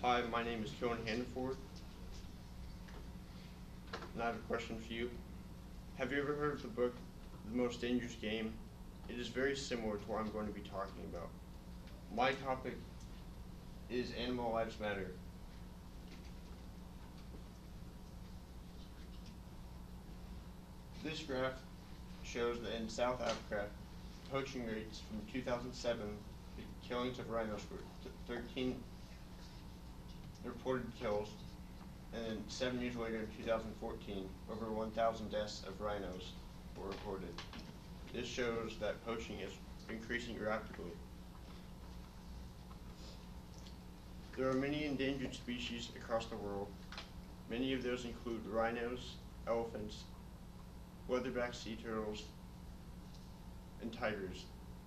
Hi, my name is Cohen Hannaford, and I have a question for you. Have you ever heard of the book, The Most Dangerous Game? It is very similar to what I'm going to be talking about. My topic is Animal Lives Matter. This graph shows that in South Africa, poaching rates from 2007, the killings of rhinos were 13 reported kills, and then 7 years later in 2014, over 1,000 deaths of rhinos were reported. This shows that poaching is increasing rapidly. There are many endangered species across the world. Many of those include rhinos, elephants, leatherback sea turtles, and tigers.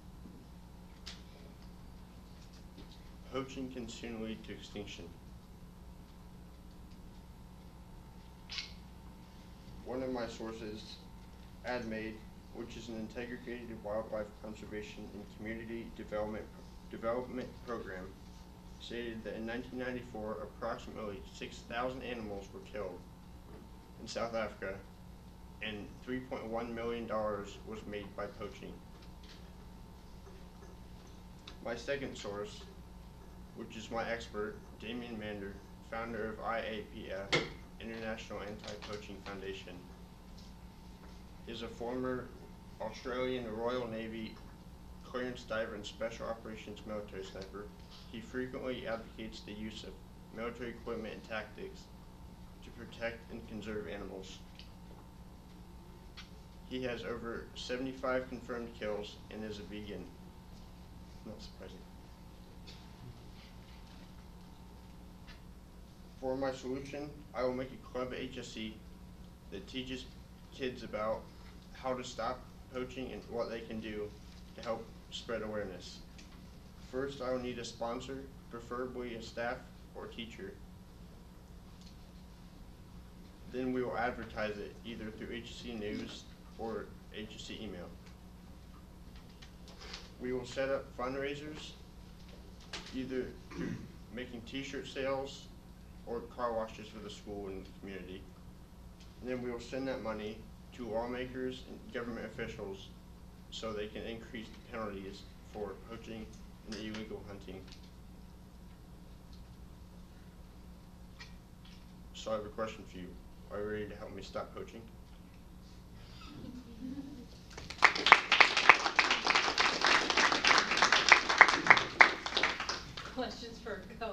Poaching can soon lead to extinction. One of my sources, AdMade, which is an integrated wildlife conservation and community development program, stated that in 1994, approximately 6,000 animals were killed in South Africa, and $3.1 million was made by poaching. My second source, which is my expert, Damien Mander, founder of IAPF, International Anti-Poaching Foundation, is a former Australian Royal Navy clearance diver and special operations military sniper. He frequently advocates the use of military equipment and tactics to protect and conserve animals. He has over 75 confirmed kills and is a vegan. Not surprising. For my solution, I will make a club at HSC that teaches kids about how to stop poaching and what they can do to help spread awareness. First, I will need a sponsor, preferably a staff or teacher. Then we will advertise it either through HSC News or HSC email. We will set up fundraisers, either through making t-shirt sales or car washes for the school and the community. And then we will send that money to lawmakers and government officials so they can increase the penalties for poaching and illegal hunting. So I have a question for you. Are you ready to help me stop poaching? Questions for Cohen?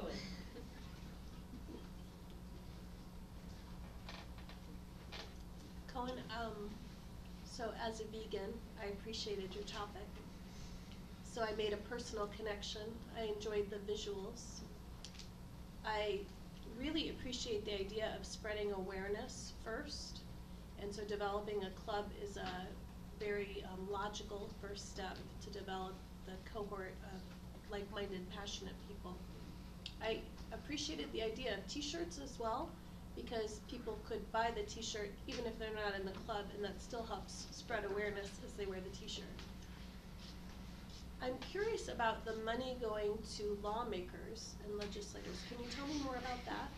Cohen, so as a vegan, I appreciated your topic. So I made a personal connection. I enjoyed the visuals. I really appreciate the idea of spreading awareness first. And so developing a club is a very logical first step to develop the cohort of like-minded, passionate people. I appreciated the idea of t-shirts as well, because people could buy the t-shirt even if they're not in the club, and that still helps spread awareness as they wear the t-shirt. I'm curious about the money going to lawmakers and legislators. Can you tell me more about that?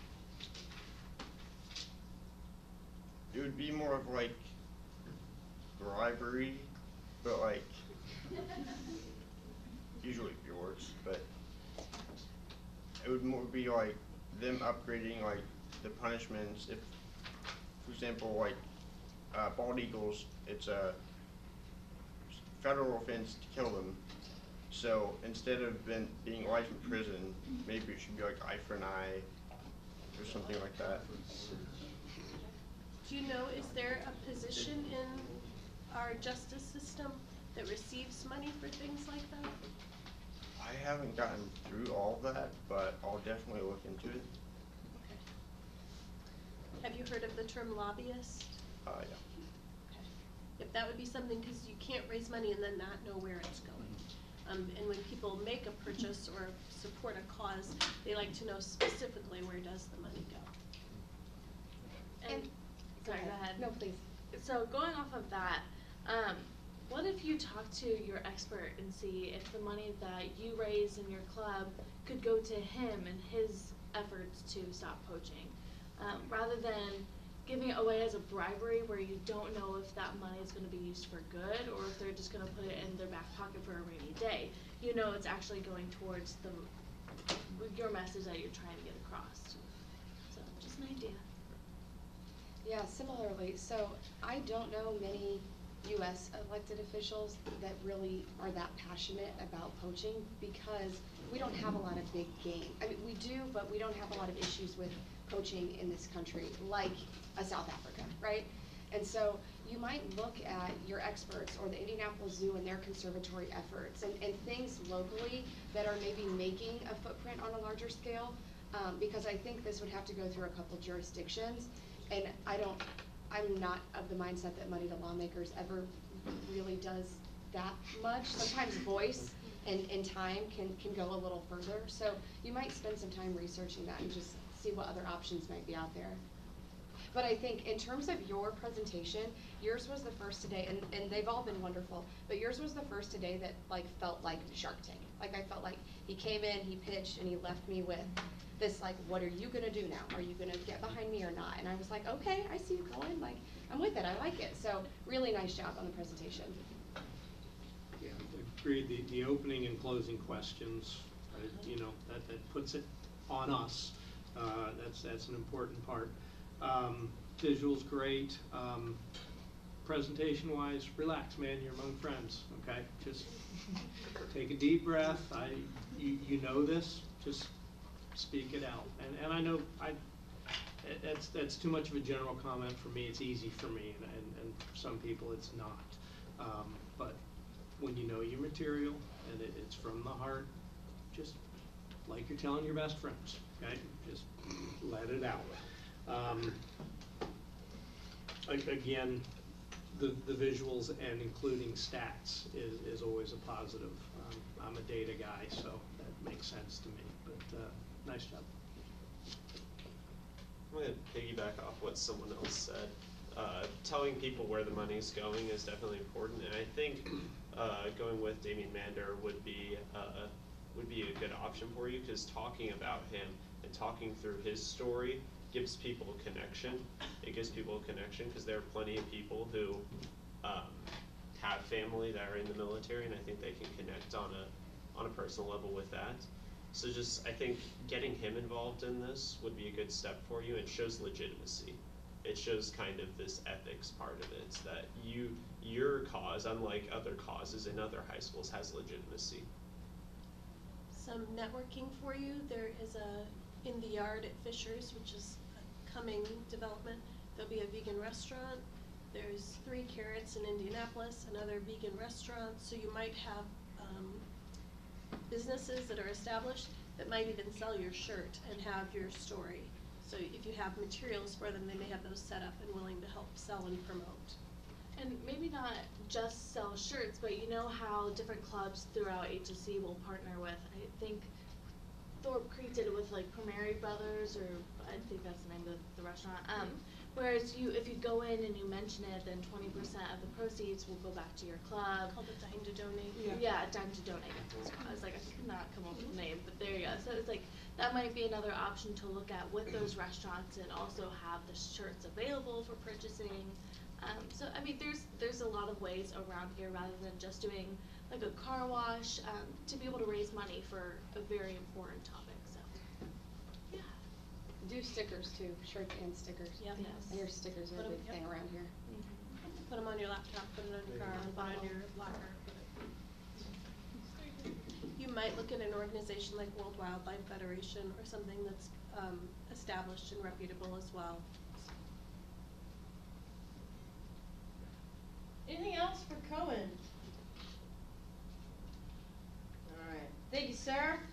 It would be more of like bribery, but like usually rewards, but it would more be like them upgrading like the punishments. If, for example, like bald eagles, it's a federal offense to kill them. So instead of being life in prison, maybe it should be like eye for an eye or something like that. Do you know, is there a position in our justice system that receives money for things like that? I haven't gotten through all of that, but I'll definitely look into it. Okay. Have you heard of the term lobbyist? Yeah. Okay. If that would be something, because you can't raise money and then not know where it's going. And when people make a purchase or support a cause, they like to know specifically where does the money go. And sorry, go ahead. No, please. So going off of that, what if you talk to your expert and see if the money that you raise in your club could go to him and his efforts to stop poaching, rather than giving it away as a bribery where you don't know if that money is going to be used for good or if they're just going to put it in their back pocket for a rainy day. You know it's actually going towards your message that you're trying to get across. So just an idea. Yeah, similarly, so I don't know many U.S. elected officials that really are that passionate about poaching because we don't have a lot of big game. I mean, we do, but we don't have a lot of issues with poaching in this country, like South Africa, right? And so you might look at your experts or the Indianapolis Zoo and their conservatory efforts and things locally that are maybe making a footprint on a larger scale, because I think this would have to go through a couple jurisdictions, and I'm not of the mindset that money to lawmakers ever really does that much. Sometimes voice and time can go a little further. So you might spend some time researching that and just see what other options might be out there. But I think in terms of your presentation, yours was the first today, and they've all been wonderful, but yours was the first today that like felt like Shark Tank. Like I felt like he came in, he pitched, and he left me with this like, what are you gonna do now? Are you gonna get behind me or not? And I was like, okay, I see you going, like, I'm with it, I like it. So really nice job on the presentation. Yeah, agreed. The opening and closing questions, you know, that puts it on us. That's an important part. Visuals great. Presentation-wise, relax, man. You're among friends. Okay, just take a deep breath. You know this. Just speak it out. And I know that's too much of a general comment for me. It's easy for me, and for some people it's not. But when you know your material and it's from the heart, just like you're telling your best friends. Okay, just let it out. Again, the visuals and including stats is always a positive. I'm a data guy, so that makes sense to me, but nice job. I'm going to piggyback off what someone else said. Telling people where the money's going is definitely important, and I think going with Damien Mander would be a good option for you, because talking about him and talking through his story gives people a connection. It gives people a connection because there are plenty of people who have family that are in the military, and I think they can connect on a personal level with that. So just, I think getting him involved in this would be a good step for you. It shows legitimacy. It shows kind of this ethics part of it, that your cause, unlike other causes in other high schools, has legitimacy. Some networking for you. There is in the yard at Fisher's, which is a coming development, there'll be a vegan restaurant. There's 3 Carrots in Indianapolis, another vegan restaurant. So you might have businesses that are established that might even sell your shirt and have your story. So if you have materials for them, they may have those set up and willing to help sell and promote. And maybe not just sell shirts, but you know how different clubs throughout HSC will partner with, I think Thorpe Creek did it with like Primary Brothers, or I think that's the name of the restaurant. Whereas if you go in and you mention it, then 20% of the proceeds will go back to your club. Called it Dine to Donate. Yeah, Dine to Donate. I was like, I could not come up with a name, but there you go. So it's like, that might be another option to look at with those restaurants, and also have the shirts available for purchasing. So I mean, there's a lot of ways around here, rather than just doing like a car wash, to be able to raise money for a very important topic. So yeah. Do stickers too, shirts and stickers. Yep. Yes. I hear stickers are a big thing around here. Put them on your laptop, put it on your car, put it on your locker. You might look at an organization like World Wildlife Federation or something that's established and reputable as well. Anything else for Cohen? All right. Thank you, Sarah.